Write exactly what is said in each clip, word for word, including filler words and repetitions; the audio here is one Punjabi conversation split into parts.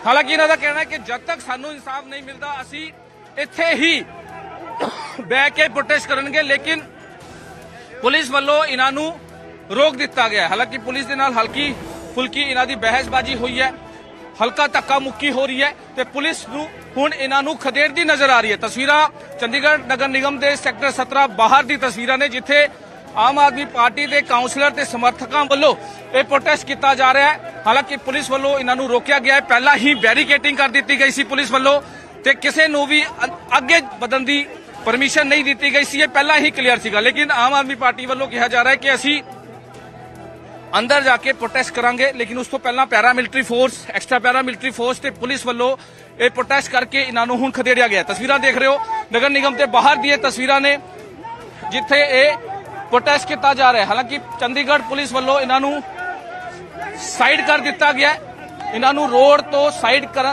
हालांकि इन्हां दा कहना है कि जब तक सानू इंसाफ नहीं मिलता असी इत्थे ही बह के प्रोटेस्ट करनगे, लेकिन पुलिस वालों इन्हां नू रोक दिता गया। हालांकि पुलिस दे नाल हल्की फुल्की इन्हां दी बहसबाजी हुई है, हल्का धक्का मुक्की हो रही है ते पुलिस नू हुण इन्हां नू खदेड़दी नजर आ रही है। तस्वीरां चंडीगढ़ नगर निगम दे सैक्टर सत्रह बाहर दी तस्वीरां ने, जिथे आम आदमी पार्टी के काउंसलर ते समर्थकों वालों ये प्रोटेस्ट किया जा रहा है। हालांकि पुलिस वालों इन्हां नू रोकिया गया है, पहला ही बैरीकेटिंग कर दी गई सी पुलिस वालों ते किसी नू भी अगे बढ़न की परमिशन नहीं दी गई सी, ये पहला ही क्लीयर सीगा। लेकिन आम आदमी पार्टी वालों कहा जा रहा है कि असी अंदर जाके प्रोटेस्ट करांगे, लेकिन उस तो पहला para military force, extra para military force ते पुलिस वालों ये प्रोटेस्ट करके इन्हां नू हुण खदेड़िया गया। तस्वीरां देख रहे हो नगर निगम के बाहर दी तस्वीरां ने, जिथे ये प्रोटेस्ट किया जा रहा है। हालांकि चंडीगढ़ पुलिस वालों इन्हां नू साइड कर दिता गया, इन्हां नू रोड तो साइड कर।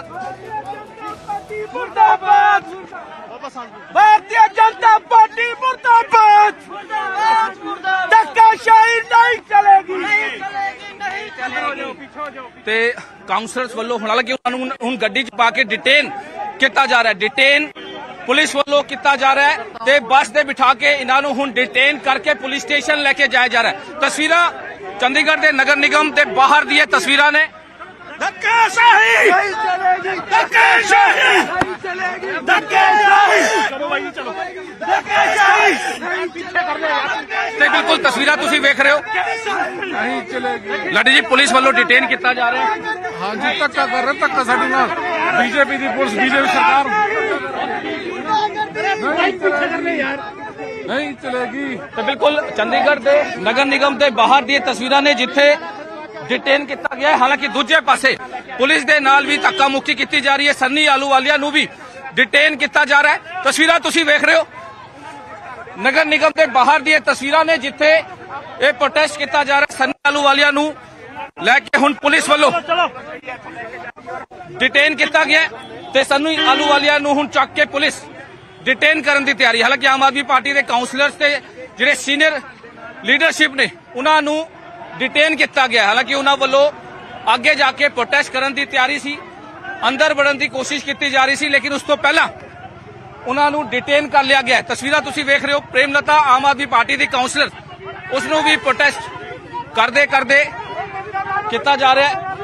भारतीय जनता पार्टी मुर्दाबाद, धक्काशाही नहीं चलेगी। ते काउंसलर्स वालों हुण हालांकि उन्हां नू हुण गड्डी च पा के डिटेन किया जा रहा है, डिटेन पुलिस वालों किया जा रहा है ते बस दे बिठा के इन्हां नू हुण डिटेन करके पुलिस स्टेशन लेके जाया जा रहा है। तस्वीरां चंडीगढ़ के नगर निगम के बाहर दी तस्वीरां ने। धक्काशाही धक्काशाही धक्काशाही धक्काशाही ते बिल्कुल तस्वीरां तुसीं वेख रहे हो, लड़ी जी पुलिस वालों डिटेन किया जा रहा है। हाँ जी, धक्का कर रहे, धक्का साडे नाल बीजेपी की पुलिस, बीजेपी सरकार नहीं चलेगी। तो बिल्कुल चंडीगढ़ के नगर निगम के बाहर दी तस्वीरां ने, जिथे डिटेन किया गया है। हालांकि दूजे पासे पुलिस के नाल भी धक्का मुक्की की जा रही है, सन्नी आलूवालिया नू भी डिटेन किया जा रहा है। तस्वीरां तुसीं वेख रहे हो नगर निगम के बाहर दी तस्वीरां ने, जिथे ये प्रोटेस्ट किया जा रहा है। सन्नी आलूवालिया नू लैके हुण पुलिस वालों डिटेन किया गया ते सन्नी आलूवालिया नू हुण चक के पुलिस डिटेन करने की तैयारी। हालांकि आम आदमी पार्टी के काउंसलर्स ते जिहड़े सीनियर लीडरशिप ने उन्हां नू डिटेन किया गया। हालांकि उन्हां वालों आगे जाके प्रोटेस्ट करने की तैयारी सी, अंदर बढ़न की कोशिश की जा रही सी, लेकिन उस तो पहला उन्हां नू डिटेन कर लिया गया। तस्वीरां तुसीं वेख रहे हो, प्रेमलता आम आदमी पार्टी की काउंसलर, उसनू भी प्रोटेस्ट करदे करदे किया जा रहा है।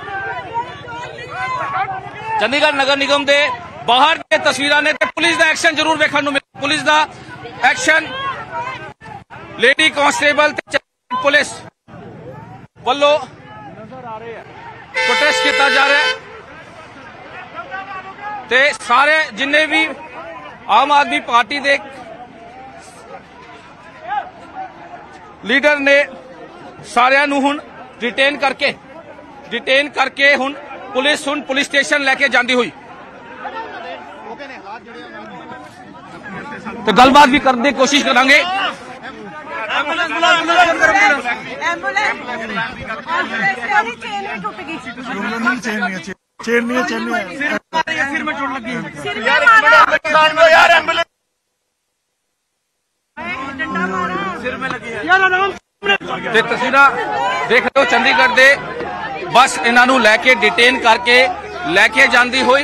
चंडीगढ़ नगर निगम के बाहर दी तस्वीरां ने, पुलिस का एक्शन जरूर वेखण नू मिले। पुलिस का एक्शन लेडी कांस्टेबल पुलिस वालों प्रोटेस्ट किया जा रहा है ते सारे जिन्ने भी आम आदमी पार्टी के लीडर ने सारिਆਂ ਨੂੰ हुण डिटेन करके डिटेन करके हुण पुलिस हुण पुलिस स्टेशन लेके जाती हुई तो गलबात भी करने की कोशिश करांगे। तस्वीरां देख रहे हो चंडीगढ़ दे बस इन्हां नू लैके डिटेन करके लैके जाती हुई।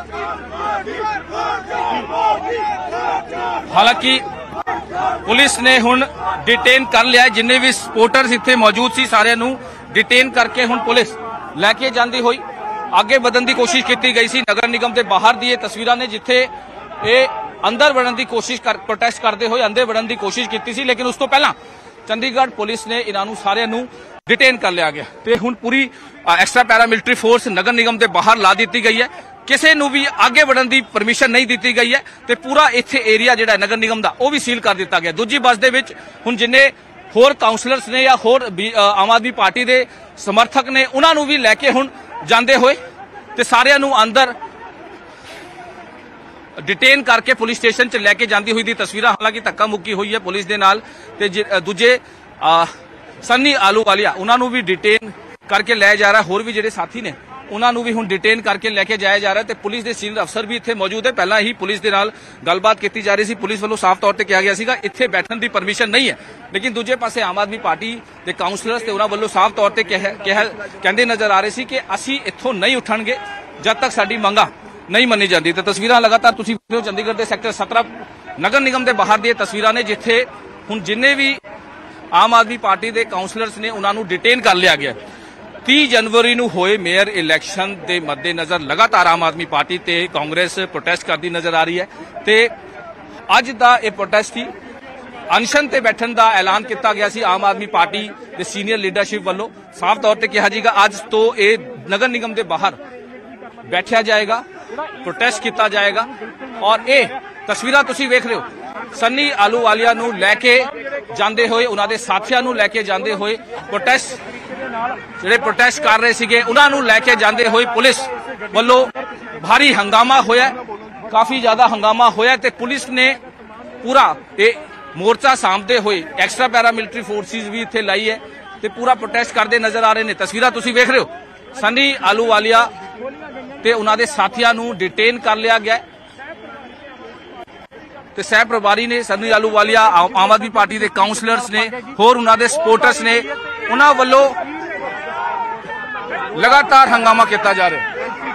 हालांकि पुलिस ने हुण डिटेन कर लिया, जिन्ने भी सपोर्टर्स इत्थे मौजूद सी सारे नू डिटेन करके हुण पुलिस लैके जाती हुई आगे बढ़न की कोशिश की गई सी। नगर निगम के बाहर दी तस्वीरां ने, जिथे ये अंदर बढ़न की कोशिश कर प्रोटेस्ट करते हुए अंदर बढ़न की कोशिश की सी, लेकिन उस तो पहला चंडीगढ़ पुलिस ने इन्हों सारे नू डिटेन कर लिया गया ते हुण पूरी एक्स्ट्रा पैरा मिलिट्री फोर्स नगर निगम के बाहर ला दी गई है। किसी नू भी आगे बढ़न की परमिशन नहीं दी गई है ते पूरा इत्थे एरिया जिहड़ा नगर निगम का वह भी सील कर दिता गया। दूजी बस दे विच हुण जिन्ने होर काउंसलर्स ने या होर आम आदमी पार्टी के समर्थक ने उन्होंने भी लैके हुण जांदे होए ते सारिਆਂ नू अंदर डिटेन करके पुलिस स्टेशन च लैके जाती हुई दी तस्वीर। हालांकि धक्का मुक्की हुई है पुलिस के नाल ते दूजे सन्नी आलूवालिया उन्होंने भी डिटेन करके लाया जा रहा है। होर भी जिहड़े साथी ने उन्होंने भी हुण डिटेन करके लैके जाया जा रहा है। पुलिस के सीनियर अफसर भी इत्थे मौजूद है। पहला ही पुलिस के नाल गलबात की जा रही थी। पुलिस वालों साफ तौर पर कहा गया सीगा इत्थे बैठन की परमिशन नहीं है, लेकिन दूजे पासे आम आदमी पार्टी के काउंसलर्स ते उन्हां वालों साफ तौर पर कहते नजर आ रहे थे कि असी इत्थों नहीं उठणगे, ਜਦ ਤੱਕ ਸਾਡੀ ਮੰਗਾਂ ਨਹੀਂ ਮੰਨੀ ਜਾਂਦੀ। ਤੇ ਤਸਵੀਰਾਂ ਲਗਾਤਾਰ ਤੁਸੀਂ ਵੇਖ ਰਹੇ ਹੋ ਚੰਡੀਗੜ੍ਹ ਦੇ ਸੈਕਟਰ ਸत्रह ਨਗਰ ਨਿਗਮ ਦੇ ਬਾਹਰ ਦੀਆਂ ਤਸਵੀਰਾਂ ਨੇ, ਜਿੱਥੇ ਹੁਣ ਜਿੰਨੇ ਵੀ ਆਮ ਆਦਮੀ ਪਾਰਟੀ ਦੇ ਕਾਉਂਸਲਰਸ ਨੇ ਉਹਨਾਂ ਨੂੰ ਡਿਟੇਨ ਕਰ ਲਿਆ ਗਿਆ। तीस जनवरी ਨੂੰ ਹੋਏ ਮੇਅਰ ਇਲੈਕਸ਼ਨ ਦੇ ਮੱਦੇਨਜ਼ਰ ਲਗਾਤਾਰ ਆਮ ਆਦਮੀ ਪਾਰਟੀ ਤੇ ਕਾਂਗਰਸ ਪ੍ਰੋਟੈਸਟ ਕਰਦੀ ਨਜ਼ਰ ਆ ਰਹੀ ਹੈ ਤੇ ਅੱਜ ਦਾ ਇਹ ਪ੍ਰੋਟੈਸਟ ਹੀ ਅਨਸ਼ਨ ਤੇ ਬੈਠਣ ਦਾ ਐਲਾਨ ਕੀਤਾ ਗਿਆ ਸੀ ਆਮ ਆਦਮੀ ਪਾਰਟੀ ਦੇ ਸੀਨੀਅਰ ਲੀਡਰਸ਼ਿਪ ਵੱਲੋਂ। ਸਾਫ਼ ਤੌਰ ਤੇ ਕਿਹਾ ਜਾਏਗਾ ਅੱਜ ਤੋਂ ਇਹ ਨਗਰ ਨਿਗਮ ਦੇ ਬਾਹਰ ਬੈਠਿਆ ਜਾਏਗਾ, ਪ੍ਰੋਟੈਸਟ ਕੀਤਾ ਜਾਏਗਾ। ਔਰ ਇਹ ਤਸਵੀਰਾਂ ਤੁਸੀਂ ਵੇਖ ਰਹੇ ਹੋ ਸਨੀ ਆਲੂਵਾਲੀਆ ਨੂੰ ਲੈ ਕੇ ਜਾਂਦੇ ਹੋਏ, ਉਹਨਾਂ ਦੇ ਸਾਥੀਆਂ ਨੂੰ ਲੈ ਕੇ ਜਾਂਦੇ ਹੋਏ, ਪ੍ਰੋਟੈਸਟ ਜਿਹੜੇ ਪ੍ਰੋਟੈਸਟ ਕਰ ਰਹੇ ਸੀਗੇ ਉਹਨਾਂ ਨੂੰ ਲੈ ਕੇ ਜਾਂਦੇ ਹੋਏ ਪੁਲਿਸ ਵੱਲੋਂ ਭਾਰੀ ਹੰਗਾਮਾ ਹੋਇਆ, ਕਾਫੀ ਜ਼ਿਆਦਾ ਹੰਗਾਮਾ ਹੋਇਆ ਤੇ ਪੁਲਿਸ ਨੇ ਪੂਰਾ ਇਹ ਮੋਰਚਾ ਸਾਂਭਦੇ ਹੋਏ ਐਕਸਟਰਾ ਪੈਰਾਮਿਲਟਰੀ ਫੋਰਸਿਸ ਵੀ ਇੱਥੇ ਲਾਈ ਹੈ ਤੇ ਪੂਰਾ ਪ੍ਰੋਟੈਸਟ ਕਰਦੇ ਨਜ਼ਰ ਆ ਰਹੇ ਨੇ। ਤਸਵੀਰਾਂ ਤੁਸੀਂ ਵੇਖ ਰਹੇ ਹੋ ਸਨੀ ਆਲੂਵਾਲੀਆ ਤੇ ਉਹਨਾਂ ਦੇ ਸਾਥੀਆਂ ਨੂੰ ਡਿਟੇਨ ਕਰ ਲਿਆ ਗਿਆ ਤੇ ਸਹਿ ਪ੍ਰਭਾਰੀ ਨੇ ਸਨੀ ਆਲੂਵਾਲੀਆ, ਆਮ ਆਦਮੀ ਪਾਰਟੀ ਦੇ ਕਾਉਂਸਲਰਸ ਨੇ, ਹੋਰ ਉਹਨਾਂ ਦੇ ਸਪੋਰਟਰਸ ਨੇ, ਉਹਨਾਂ ਵੱਲੋਂ ਲਗਾਤਾਰ ਹੰਗਾਮਾ ਕੀਤਾ ਜਾ ਰਿਹਾ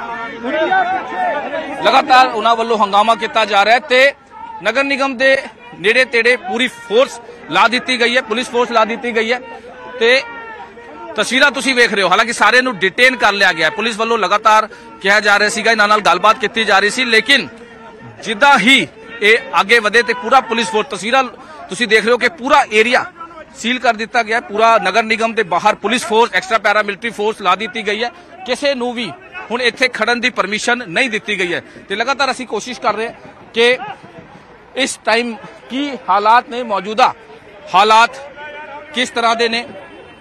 ਲਗਾਤਾਰ ਉਹਨਾਂ ਵੱਲੋਂ ਹੰਗਾਮਾ ਕੀਤਾ ਜਾ ਰਿਹਾ ਤੇ ਨਗਰ ਨਿਗਮ ਦੇ ਨੇੜੇ ਤੇੜੇ ਪੂਰੀ ਫੋਰਸ ਲਾ ਦਿੱਤੀ ਗਈ ਹੈ, ਪੁਲਿਸ ਫੋਰਸ ਲਾ ਦਿੱਤੀ ਗਈ ਹੈ ਤੇ ਤਸਵੀਰਾਂ ਤੁਸੀਂ ਵੇਖ ਰਹੇ ਹੋ। ਹਾਲਾਂਕਿ ਸਾਰਿਆਂ ਨੂੰ ਡਿਟੇਨ ਕਰ ਲਿਆ ਗਿਆ। ਪੁਲਿਸ ਵੱਲੋਂ ਲਗਾਤਾਰ ਕਿਹਾ ਜਾ ਰਿਹਾ ਸੀਗਾ ਇਹਨਾਂ ਨਾਲ ਗੱਲਬਾਤ ਕੀਤੀ ਜਾ ਰਹੀ ਸੀ, ਲੇਕਿਨ ਜਿੱਦਾਂ ਹੀ ਇਹ ਅੱਗੇ ਵਧੇ ਤੇ ਪੂਰਾ ਪੁਲਿਸ ਫੋਰਸ, ਤਸਵੀਰਾਂ ਤੁਸੀਂ ਦੇਖ ਰਹੇ ਹੋ ਕਿ ਪੂਰਾ ਏਰੀਆ ਸੀਲ ਕਰ ਦਿੱਤਾ ਗਿਆ। ਪੂਰਾ ਨਗਰ ਨਿਗਮ ਦੇ ਬਾਹਰ police force, extra paramilitary force ਲਾ ਦਿੱਤੀ ਗਈ ਹੈ। ਕਿਸੇ ਨੂੰ ਵੀ ਹੁਣ ਇੱਥੇ ਖੜਨ ਦੀ ਪਰਮਿਸ਼ਨ ਨਹੀਂ ਦਿੱਤੀ ਗਈ ਹੈ ਤੇ ਲਗਾਤਾਰ ਅਸੀਂ ਕੋਸ਼ਿਸ਼ ਕਰ ਰਹੇ ਹਾਂ ਕਿ ਇਸ ਟਾਈਮ ਕੀ ਹਾਲਾਤ ਨੇ, ਮੌਜੂਦਾ ਹਾਲਾਤ ਕਿਸ ਤਰ੍ਹਾਂ ਦੇ ਨੇ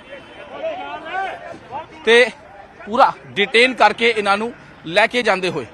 ਤੇ ਪੂਰਾ ਡਿਟੇਨ ਕਰਕੇ ਇਹਨਾਂ ਨੂੰ ਲੈ ਕੇ ਜਾਂਦੇ ਹੋਏ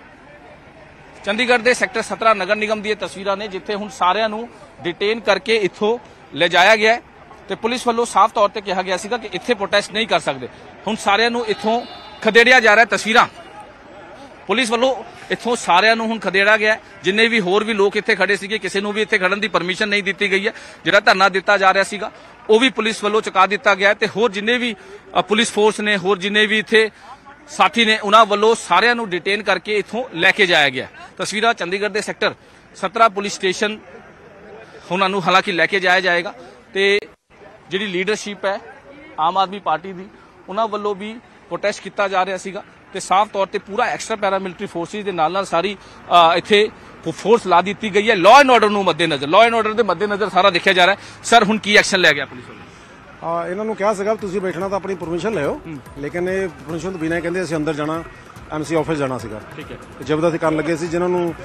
ਚੰਡੀਗੜ੍ਹ ਦੇ ਸੈਕਟਰ सत्रह ਨਗਰ ਨਿਗਮ ਦੀਆਂ ਤਸਵੀਰਾਂ ਨੇ, ਜਿੱਥੇ ਹੁਣ ਸਾਰਿਆਂ ਨੂੰ ਡਿਟੇਨ ਕਰਕੇ ਇੱਥੋਂ ਲਿਜਾਇਆ ਗਿਆ ਤੇ ਪੁਲਿਸ ਵੱਲੋਂ ਸਾਫ਼ ਤੌਰ ਤੇ ਕਿਹਾ ਗਿਆ ਸੀਗਾ ਕਿ ਇੱਥੇ ਪ੍ਰੋਟੈਸਟ ਨਹੀਂ ਕਰ ਸਕਦੇ। ਹੁਣ ਸਾਰਿਆਂ ਨੂੰ ਇੱਥੋਂ ਖਦੇੜਿਆ ਜਾ ਰਿਹਾ। ਤਸਵੀਰਾਂ ਪੁਲਿਸ ਵੱਲੋਂ ਇੱਥੋਂ ਸਾਰਿਆਂ ਨੂੰ ਹੁਣ ਖਦੇੜਿਆ ਗਿਆ। ਜਿੰਨੇ ਵੀ ਹੋਰ ਵੀ ਲੋਕ ਇੱਥੇ ਖੜੇ ਸੀਗੇ ਕਿਸੇ ਨੂੰ ਵੀ ਇੱਥੇ ਖੜਨ ਦੀ ਪਰਮਿਸ਼ਨ ਨਹੀਂ ਦਿੱਤੀ ਗਈ ਹੈ। ਜਿਹੜਾ ਧਰਨਾ ਦਿੱਤਾ ਜਾ ਰਿਹਾ ਸੀਗਾ ਉਹ ਵੀ ਪੁਲਿਸ ਵੱਲੋਂ ਚੁਕਾ ਦਿੱਤਾ ਗਿਆ ਤੇ ਹੋਰ ਜਿੰਨੇ ਵੀ ਪੁਲਿਸ ਫੋਰਸ ਨੇ, ਹੋਰ ਜਿੰਨੇ ਵੀ ਇੱਥੇ ਸਾਥੀ ਨੇ, ਉਹਨਾਂ ਵੱਲੋਂ ਸਾਰਿਆਂ ਨੂੰ ਡਿਟੇਨ ਕਰਕੇ ਇੱਥੋਂ ਲੈ ਕੇ ਜਾਇਆ ਗਿਆ। ਤਸਵੀਰਾਂ ਚੰਡੀਗੜ੍ਹ ਦੇ ਸੈਕਟਰ सत्रह ਪੁਲਿਸ ਸਟੇਸ਼ਨ ਉਹਨਾਂ ਨੂੰ ਹਾਲਾਂਕਿ ਲੈ ਕੇ ਜਾਇਆ ਜਾਏਗਾ ਤੇ ਜਿਹੜੀ ਲੀਡਰਸ਼ਿਪ ਹੈ ਆਮ ਆਦਮੀ ਪਾਰਟੀ ਦੀ, ਉਹਨਾਂ ਵੱਲੋਂ ਵੀ ਪ੍ਰੋਟੈਸਟ ਕੀਤਾ ਜਾ ਰਿਹਾ ਸੀਗਾ ਤੇ ਸਾਫ਼ ਤੌਰ ਤੇ ਪੂਰਾ ਐਕਸਟਰਾ ਪੈਰਾਮਿਲਟਰੀ ਫੋਰਸਿਸ ਦੇ ਨਾਲ ਨਾਲ ਸਾਰੀ ਇੱਥੇ ਫੋਰਸ ਲਾ ਦਿੱਤੀ ਗਈ ਹੈ ਲਾਅ ਐਂਡ ਆਰਡਰ ਨੂੰ ਮੱਦੇਨਜ਼ਰ। ਲਾਅ ਐਂਡ ਆਰਡਰ ਦੇ ਮੱਦੇਨਜ਼ਰ ਸਾਰਾ ਦੇਖਿਆ ਜਾ ਰਿਹਾ ਹੈ। ਸਰ ਹੁਣ ਕੀ ਐਕਸ਼ਨ ਲਿਆ ਗਿਆ ਪੁਲਿਸ ਵੱਲੋਂ? ਆ ਇਹਨਾਂ ਨੂੰ ਕਿਹਾ ਸੀਗਾ ਤੁਸੀਂ ਬੈਠਣਾ ਤਾਂ ਆਪਣੀ ਪਰਮਿਸ਼ਨ ਲਿਓ, ਲੇਕਿਨ ਇਹ ਪਰਮਿਸ਼ਨ ਤੋਂ ਬਿਨਾਂ ਕਹਿੰਦੇ ਅਸੀਂ ਅੰਦਰ ਜਾਣਾ, ਐਮਸੀ ਆਫਿਸ ਜਾਣਾ ਸੀਗਾ। ਠੀਕ ਹੈ। ਜ਼ਬਰਦਸਤੀ ਕਰਨ ਲੱਗੇ ਸੀ, ਜਿਨ੍ਹਾਂ ਨੂੰ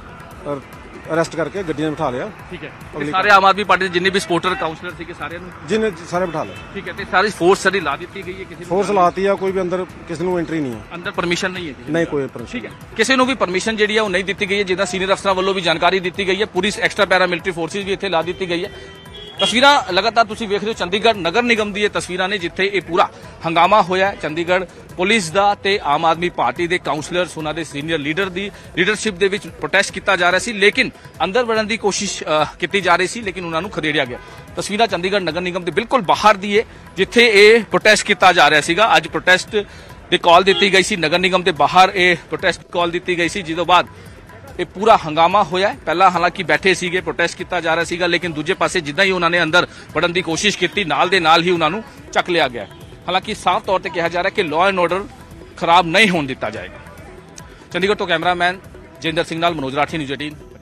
ਅਰੈਸਟ ਕਰਕੇ ਗੱਡੀਆਂ ਬਿਠਾ ਲਿਆ। ਠੀਕ ਹੈ। ਸਾਰੇ ਆਮ ਆਦਮੀ ਪਾਰਟੀ ਦੇ ਜਿੰਨੇ ਵੀ ਸਪੋਰਟਰ ਕਾਉਂਸਲਰ ਸੀਗੇ ਸਾਰਿਆਂ ਨੂੰ ਜਿੰਨੇ ਸਾਰੇ ਬਿਠਾ ਲਿਆ। ਠੀਕ ਹੈ। ਤੇ ਸਾਰੀ ਫੋਰਸ ਸਾਡੀ ਲਾ ਦਿੱਤੀ ਗਈ ਹੈ, ਕਿਸੇ ਫੋਰਸ ਲਾਤੀ ਆ, ਕੋਈ ਵੀ ਅੰਦਰ ਕਿਸੇ ਨੂੰ ਐਂਟਰੀ ਨਹੀਂ ਹੈ, ਅੰਦਰ ਪਰਮਿਸ਼ਨ ਨਹੀਂ ਹੈ। ਨਹੀਂ ਕੋਈ ਪਰਮਿਸ਼ਨ। ਠੀਕ ਹੈ। ਕਿਸੇ ਨੂੰ ਵੀ ਪਰਮਿਸ਼ਨ ਜਿਹੜੀ ਹੈ ਉਹ ਨਹੀਂ ਦਿੱਤੀ ਗਈ ਹੈ, ਜਿੱਦਾਂ ਸੀਨੀਅਰ ਅਫਸਰਾਂ ਵੱਲੋਂ ਵੀ ਜਾਣਕਾਰੀ ਦਿੱਤੀ ਗਈ ਹੈ। ਪੂਰੀ ਐਕਸਟਰਾ ਪੈਰਾਮਿਲਟਰੀ ਫੋਰਸਿਸ ਵੀ ਇੱਥੇ ਲਾ ਦਿੱਤੀ ਗਈ ਹੈ। ਤਸਵੀਰਾਂ ਲਗਾਤਾਰ ਤੁਸੀਂ ਵੇਖ ਰਹੇ ਹੋ ਚੰਡੀਗੜ੍ਹ ਨਗਰ ਨਿਗਮ ਦੀ ਇਹ ਤਸਵੀਰਾਂ ਨੇ, ਜਿੱਥੇ ਇਹ ਪੂਰਾ ਹੰਗਾਮਾ ਹੋਇਆ ਹੈ। ਚੰਡੀਗੜ੍ਹ ਪੁਲਿਸ ਦਾ ਤੇ ਆਮ ਆਦਮੀ ਪਾਰਟੀ ਦੇ ਕਾਉਂਸਲਰਸ, ਉਹਨਾਂ ਦੇ ਸੀਨੀਅਰ ਲੀਡਰ ਦੀ ਲੀਡਰਸ਼ਿਪ ਦੇ ਵਿੱਚ ਪ੍ਰੋਟੈਸਟ ਕੀਤਾ ਜਾ ਰਿਹਾ ਸੀ, ਲੇਕਿਨ ਅੰਦਰ ਵੜਨ ਦੀ ਕੋਸ਼ਿਸ਼ ਕੀਤੀ ਜਾ ਰਹੀ ਸੀ, ਲੇਕਿਨ ਉਹਨਾਂ ਨੂੰ ਖਦੇੜਿਆ ਗਿਆ। ਤਸਵੀਰਾਂ ਚੰਡੀਗੜ੍ਹ ਨਗਰ ਨਿਗਮ ਦੇ ਬਿਲਕੁਲ ਬਾਹਰ ਦੀ ਹੈ, ਜਿੱਥੇ ਇਹ ਪ੍ਰੋਟੈਸਟ ਕੀਤਾ ਜਾ ਰਿਹਾ ਸੀਗਾ। ਅੱਜ ਪ੍ਰੋਟੈਸਟ ਦੀ ਕਾਲ ਦਿੱਤੀ ਗਈ ਸੀ, ਨਗਰ ਨਿਗਮ ਦੇ ਬਾਹਰ ਇਹ ਪ੍ਰੋਟੈਸਟ ਕਾਲ ਦਿੱਤੀ ਗਈ ਸੀ, ਜਿਹਦੇ ਬਾਅਦ ਇਹ ਪੂਰਾ ਹੰਗਾਮਾ ਹੋਇਆ। ਪਹਿਲਾਂ ਹਾਲਾਂਕਿ ਬੈਠੇ ਸੀਗੇ, ਪ੍ਰੋਟੈਸਟ ਕੀਤਾ ਜਾ ਰਿਹਾ ਸੀਗਾ, ਲੇਕਿਨ ਦੂਜੇ ਪਾਸੇ ਜਿੱਦਾਂ ਹੀ ਉਹਨਾਂ ਨੇ ਅੰਦਰ ਵੜਨ ਦੀ ਕੋਸ਼ਿਸ਼ ਕੀਤੀ, ਨਾਲ ਦੇ ਨਾਲ ਹੀ ਉਹਨਾਂ ਨੂੰ ਚੱਕ ਲਿਆ ਗਿਆ। ਹਾਲਾਂਕਿ ਸਾਫ਼ ਤੌਰ ਤੇ ਕਿਹਾ ਜਾ ਰਿਹਾ ਕਿ ਲਾਅ ਐਂਡ ਆਰਡਰ ਖਰਾਬ ਨਹੀਂ ਹੋਣ ਦਿੱਤਾ ਜਾਏਗਾ। ਚੰਡੀਗੜ੍ਹ ਤੋਂ ਕੈਮਰਾਮੈਨ ਜਿੰਦਰ ਸਿੰਘ ਨਾਲ ਮਨੋਜ ਰਾਠੀ, ਨਿਊਜ਼ ਅਠਾਰਾਂ।